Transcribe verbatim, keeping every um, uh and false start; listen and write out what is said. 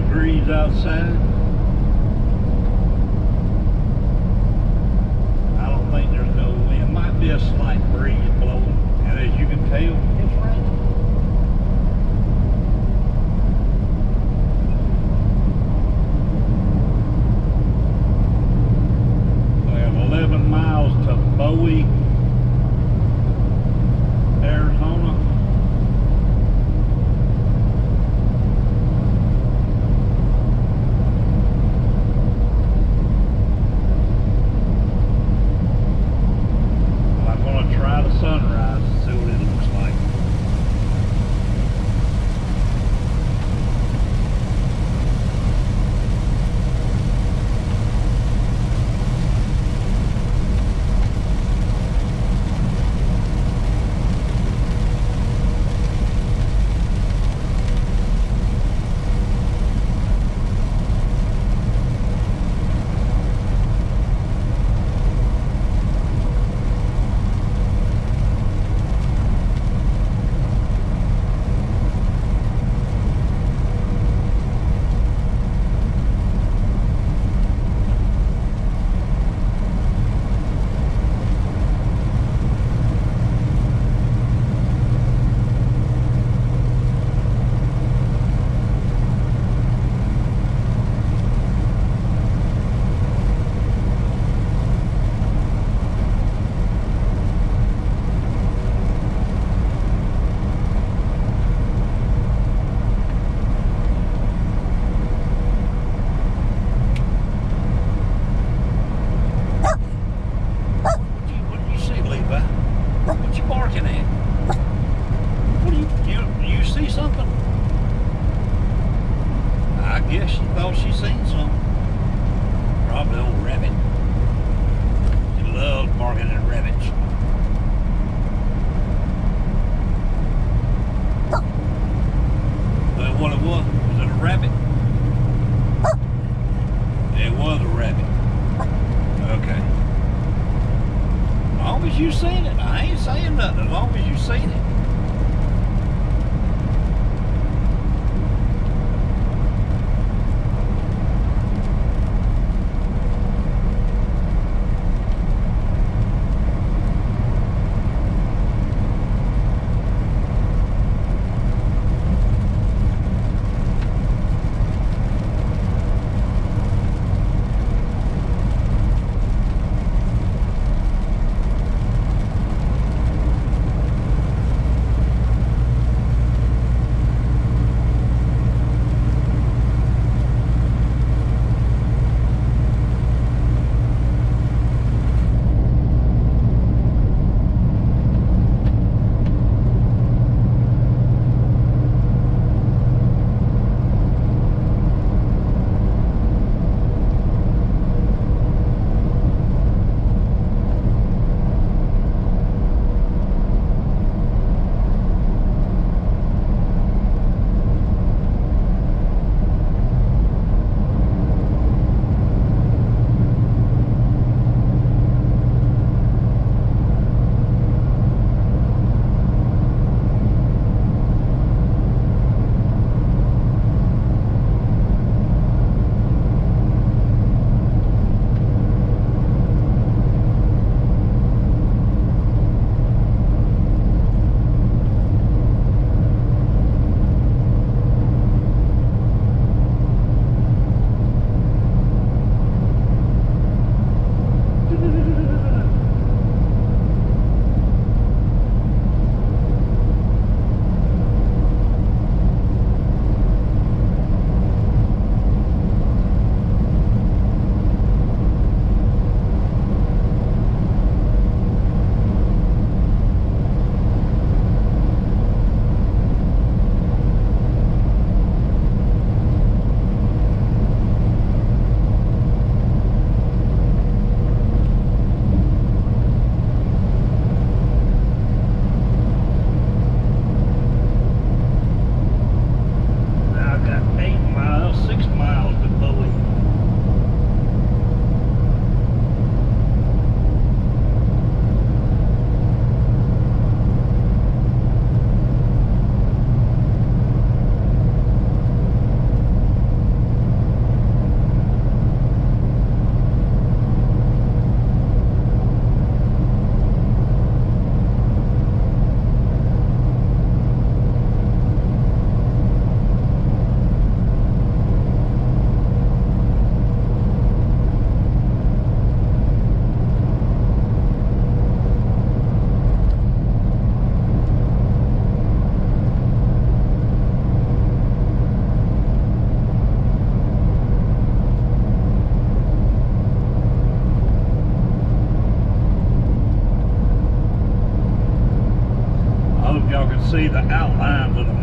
degrees outside. I don't think there's no wind. Might be a slight breeze blowing, and as you can tell, it's raining. We have eleven miles to Bowie, Arizona. Sunrise and see what it looks like. What you barking at? What do you, you, you see something? I guess she thought she seen something. Probably old rabbit. She loves barking at rabbits. Well, what it was, was it a rabbit? It was a rabbit. Okay. As long as you seen it, I ain't saying nothing. As long as you seen it. see the outlines of the